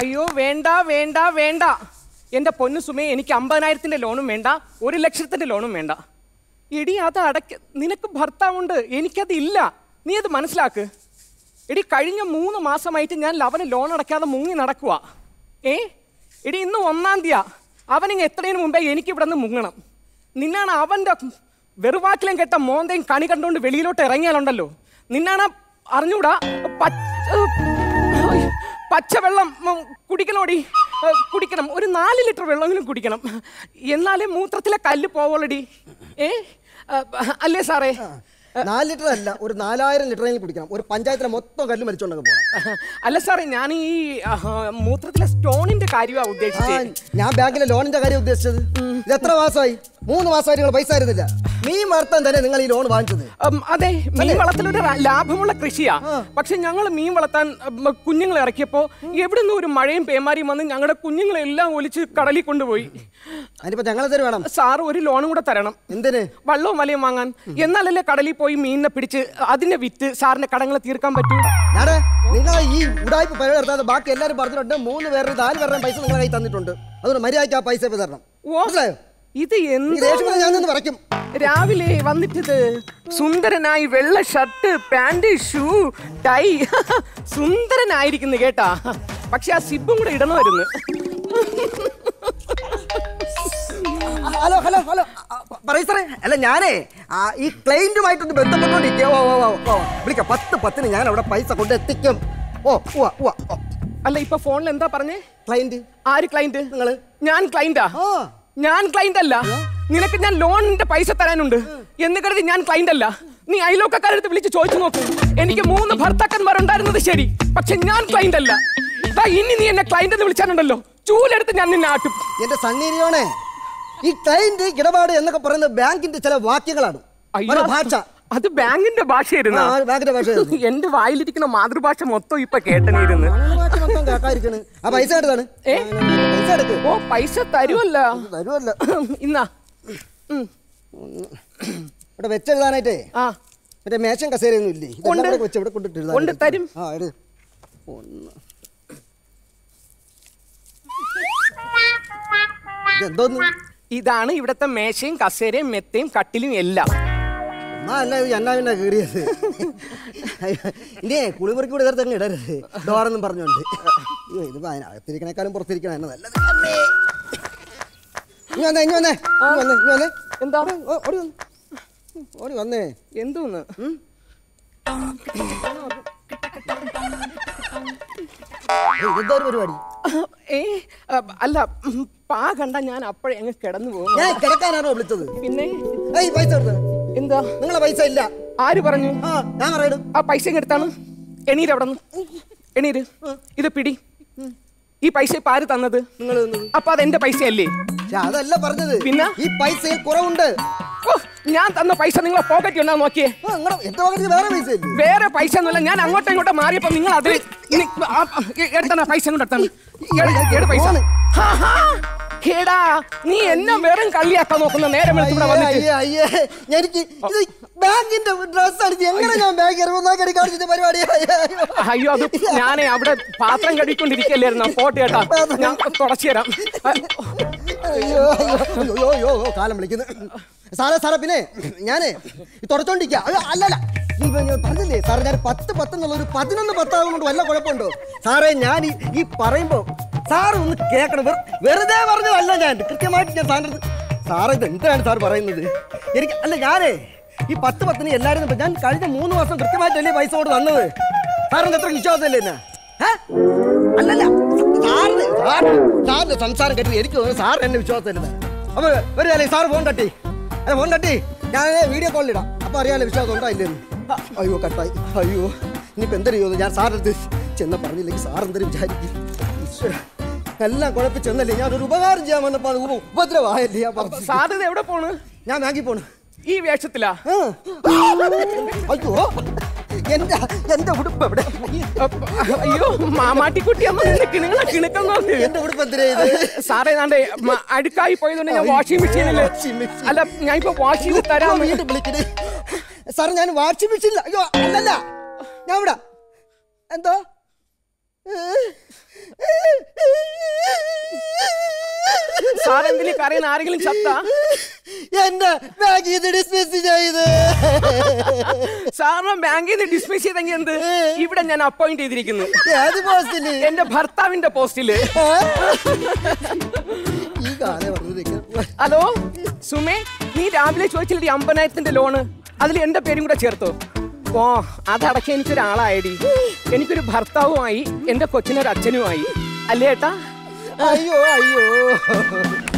അയ്യോ വേണ്ട വേണ്ട വേണ്ട. എൻ്റെ പൊന്നു സുമേ, എനിക്ക് 50,000 ലോണും വേണ്ട, 1,00,000 ലോണും വേണ്ട. എടി അത് നിനക്ക് ഭർത്താവുണ്ട്, എനിക്കതില്ല. നീ അത് മനസ്സിലാക്ക്. എടി കഴിഞ്ഞ 3 മാസമായിട്ട് ഞാൻ അവന് ലോൺ അടയ്ക്കാതെ മുങ്ങി നടക്കുക. എടി ഇന്ന് 1-ാം തീയതി. അവനിങ്ങ് എത്രയും മുമ്പേ എനിക്ക് ഇവിടെ നിന്ന് മുങ്ങണം. നിന്നാണ് അവൻ്റെ വെറുവാക്കിലും കെട്ട മോന്തയും കണി കണ്ടുകൊണ്ട് വെളിയിലോട്ട് ഇറങ്ങിയാലുണ്ടല്ലോ, നിന്നാണ് അറിഞ്ഞൂടാ. പച്ചവെള്ളം കുടിക്കണോടി, കുടിക്കണം. ഒരു 4 ലിറ്റർ വെള്ളമെങ്കിലും കുടിക്കണം, എന്നാലേ മൂത്രത്തിലെ കല്ല് പോവുള്ളടി. അല്ലേ സാറേ? 4 ലിറ്റർ അല്ല, ഒരു 4000 ലിറ്ററെങ്കിലും കുടിക്കണം. ഒരു പഞ്ചായത്തിലെ മൊത്തം കല്ല് മരിച്ചോണ്ടൊക്കെ പോകണം. അല്ല സാറേ, ഞാൻ ഈ മൂത്രത്തിലെ സ്റ്റോണിന്റെ കാര്യമാണ് ഉദ്ദേശിച്ചത്. ഞാൻ ബാങ്കിലെ ലോണിന്റെ കാര്യം ഉദ്ദേശിച്ചത്. ഇത് എത്ര മാസമായി? 3 മാസമായി നിങ്ങൾ പൈസ തരുന്നില്ല. മീൻ വളർത്താൻ തന്നെ നിങ്ങൾ ഈ ലോൺ വാങ്ങിച്ചത്? അതെ, മീൻ വളർത്തലൊരു ലാഭമുള്ള കൃഷിയാ. പക്ഷെ ഞങ്ങൾ മീൻ വളർത്താൻ കുഞ്ഞുങ്ങളെ ഇറക്കിയപ്പോ എവിടുന്ന് ഒരു മഴയും പേമാരിയും വന്ന് ഞങ്ങളുടെ കുഞ്ഞുങ്ങളെല്ലാം ഒലിച്ച് കടലിൽ കൊണ്ടുപോയി. അതിപ്പോ ഞങ്ങൾ തരും വേണം. സാറ് ഒരു ലോണും കൂടെ തരണം. എന്തിന്? വള്ളവും മലയും വാങ്ങാൻ. എന്നാലല്ലേ കടലിൽ പോയി മീനിനെ പിടിച്ച് അതിനെ വിറ്റ് സാറിന്റെ കടങ്ങൾ തീർക്കാൻ പറ്റൂ. നിങ്ങൾ ഈ ഉടായ്പ പരിപാടി നടത്താതെ ബാക്കി എല്ലാവരും പറഞ്ഞിട്ടുണ്ട്. 3 പേരുടെ 4 പേരുടെയും പൈസ നിങ്ങളെ കയ്യിൽ തന്നിട്ടുണ്ട്. അതുകൊണ്ട് മര്യാദയ്ക്ക് ആ പൈസ തരണം. ഇത് വരയ്ക്കും. രാവിലെ വന്നിട്ടത് സുന്ദരനായി വെള്ള ഷർട്ട്, പാന്റ്, ഷൂ, ടൈ, സുന്ദരനായിരിക്കുന്നു കേട്ടാ. പക്ഷെ ആ സിബും കൂടെ ഇടണമായിരുന്നു. ഹലോ ഹലോ ഹലോ പറയൂ സാറേ. അല്ല ഞാനേ ഈ ക്ലൈന്റുമായിട്ടൊന്ന് ബന്ധപ്പെട്ടുകൊണ്ടിരിക്കുക. വിളിക്കാം. 10:10 ഞാൻ അവിടെ പൈസ കൊണ്ട് എത്തിക്കും. അല്ല ഇപ്പൊ ഫോണിൽ എന്താ പറഞ്ഞേ? ക്ലൈന്റ്. ആര് ക്ലൈന്റ്? നിങ്ങള്. ഞാൻ ക്ലൈന്റാ? ഞാൻ ക്ലൈന്റ് അല്ല. നിനക്ക് ഞാൻ ലോണിന്റെ പൈസ തരാനുണ്ട് എന്ന് കരുതി ഞാൻ ക്ലൈന്റ് അല്ല. നീ അയലോക്കാരെടുത്ത് വിളിച്ച് ചോദിച്ചു നോക്കൂ. എനിക്ക് 3 ഭർത്താക്കന്മാരുണ്ടായിരുന്നത് ശരി, പക്ഷെ ഞാൻ ക്ലൈന്റ് അല്ല. ഇനി നീ എന്നെ ക്ലൈന്റ് എന്ന് വിളിച്ചാലുണ്ടല്ലോ, ചൂലെടുത്ത് ഞാൻ നിന്നെ ആട്ടും. എന്റെ സണ്ണീരിയോണേ, ഈ ക്ലൈന്റ് ഇടപാട് എന്നൊക്കെ പറയുന്നത് ബാങ്കിന്റെ ചില വാക്യങ്ങളാണ്. ഭാഷ അത് ബാങ്കിന്റെ ഭാഷയായിരുന്നു. എന്റെ വായിലിരിക്കുന്ന മാതൃഭാഷ മൊത്തം ഇപ്പൊ കേട്ടനിരുന്നു. ഓ പൈസ തരുമല്ല. ഇന്നാ ഇവിടെ വെച്ചെഴുതാനായിട്ടേ മറ്റേ മേശം കസേരയൊന്നും ഇല്ലേ? കൊണ്ട് തരും. ഇതാണ് ഇവിടത്തെ മേശയും കസേരയും മെത്തയും കട്ടിലും എല്ലാം. അല്ല ഇത് എന്നാ കീറിയത്. ഇനി കുളിമുറിക്ക് കൂടെ ഇതേ ഇടരുത് ഡോറെന്നും പറഞ്ഞോണ്ട്. ഇത് അതിനകത്തിരിക്കണേക്കാളും പുറത്തിരിക്കണ എന്നെ നല്ലത്. എന്താ ഓടി വന്നേ? എന്തോന്ന്? ഇതെന്താ ഒരു പരിപാടി? അല്ല പാ കണ്ട ഞാൻ അപ്പോഴേ അങ്ങ് കിടന്നു പോകും. ഞാൻ കിടക്കാനാണോ വിളിച്ചത്? പിന്നെ പൈസ എന്താ? നിങ്ങളെ പൈസ ഇല്ല. ആര് പറഞ്ഞു? ഞാൻ പറയണം. ആ പൈസ എടുത്താണ്. എണീര് അവിടെ നിന്ന് എണീര്. ഇത് പിടി. ഈ പൈസ ഇപ്പൊ ആര് തന്നത്? നിങ്ങൾ. അപ്പൊ അതെന്റെ പൈസയല്ലേ? അതല്ല പറഞ്ഞത്. പിന്നെ ഈ പൈസയിൽ കുറവുണ്ട്. ഞാൻ തന്ന പൈസ നിങ്ങളെ പോക്കറ്റ് ഉണ്ടോ നോക്കിയേ. വേറെ പൈസ ഒന്നുമില്ല. ഞാൻ അങ്ങോട്ടും ഇങ്ങോട്ടും മാറിയപ്പോ നിങ്ങൾ അത് എടുത്താണ് പൈസ കൊണ്ട് എടുത്താണ് പൈസ. കേടാ നീ എന്നെ വെറും കള്ളിയാക്കാൻ നോക്കുന്ന നേരം എനിക്ക് ബാങ്കിന്റെ ഡ്രസ് അടിച്ച് എങ്ങനെ ഞാൻ ബാങ്ക് പരിപാടി. അയ്യോ അത് ഞാനേ അവിടെ പാത്രം കഴുകിക്കൊണ്ടിരിക്കല്ലായിരുന്നു. പോട്ട് കേട്ടാ ഞാൻ തുടച്ചു തരാം. അയ്യോ അയ്യോ അയ്യോ കാലം വിളിക്കുന്നു. സാറേ പിന്നെ ഞാനേ തുടച്ചോണ്ടിരിക്കുക. അല്ലല്ല പറഞ്ഞില്ലേ സാറേ, ഞാൻ 10-10 എന്നുള്ളൊരു 11-10 കൊണ്ട് വല്ല കുഴപ്പമുണ്ടോ സാറേ? ഞാൻ ഈ പറയുമ്പോ സാറ് ഒന്ന് കേൾക്കണം. വെറുതെ പറഞ്ഞതല്ല, ഞാൻ കൃത്യമായിട്ട് ഞാൻ സാറേ ഇത് എന്താണ് സാർ പറയുന്നത്? എനിക്ക് അല്ല ഞാനേ ഈ 10-10 എല്ലാവരും ഞാൻ കഴിഞ്ഞ 3 മാസം കൃത്യമായിട്ടല്ലേ പൈസ കൊണ്ട് തന്നത്. സാറിന് എത്ര വിശ്വാസമല്ലേ എന്നെ? അല്ലല്ല സാറിന്റെ സംസാരം കേട്ടിട്ട് എനിക്ക് തോന്നുന്നു സാറിന് എന്നെ വിശ്വാസമില്ല. അപ്പൊ ഒരു കാലം സാറ് ഫോൺ കട്ടി ഞാൻ വീഡിയോ കോളിലിടാം. അപ്പൊ അറിയാലോ വിശ്വാസം ഉണ്ടോ ഇല്ലെന്ന്. അയ്യോ കട്ടായി. അയ്യോ ഇനിയിപ്പോ എന്തൊരു ചെയ്യുന്നു? ഞാൻ സാറിനടുത്ത് ചെന്ന് പറഞ്ഞില്ലെങ്കിൽ സാർ എന്തൊരു വിചാരിക്കും? എല്ലാം കുഴപ്പിച്ചെന്നല്ലേ ഞാനൊരു ഉപകാരം ചെയ്യാൻ വന്നപ്പോ അത് ഉപദ്രവമായല്ലേ? സാറിന് എവിടെ പോണ്? ഞാൻ ബാങ്കിൽ പോണ്. ഈ വേഷത്തിലാ? അയ്യോ എന്റെ ഉടുപ്പ് എവിടെ? അയ്യോ മാമാട്ടിക്കുട്ടി നിങ്ങളെ കിണക്കം നോക്ക്. എന്റെ ഉടുപ്പ് എന്തിനാ? സാറേ നാണ്ടേ അഴുക്കായി പോയതുകൊണ്ട് ഞാൻ വാഷിംഗ് മെഷീനില് അല്ല ഞാൻ ഇപ്പൊ വാഷ് ചെയ്ത് തരാൻ വേണ്ടി വിളിക്കണേ. സാറേ ഞാൻ വാഷിംഗ് മെഷീനില്ല. അയ്യോ അല്ലല്ല ഞാൻ ഇവിടെ എന്തോ സാർ എന്തിനു കരയുന്ന? ആരെങ്കിലും ചത്ത? എന്റെ ബാങ്കിൽ നിന്ന് ഡിസ്മിസ് ചെയ്ത്. സാറിനെ ബാങ്കിൽ നിന്ന് ഡിസ്മിസ് ചെയ്തെങ്കിൽ എന്ത്? ഇവിടെ ഞാൻ അപ്പോയിന്റ് ചെയ്തിരിക്കുന്നു. ഏത് പോസ്റ്റില്? എന്റെ ഭർത്താവിന്റെ പോസ്റ്റില്. ഈ കാലം ഹലോ സുമേ, നീ രാവിലെ ചോദിച്ചില്ലേ 50,000 ലോണ്? അതിൽ എന്റെ പേരും കൂടെ ചേർത്തോ? ഓ, അതടക്കം എനിക്കൊരാളായടി. എനിക്കൊരു ഭർത്താവുമായി, എന്റെ കൊച്ചിനൊരു അച്ഛനുമായി. അല്ലേ ഏട്ടാ? അയ്യോ.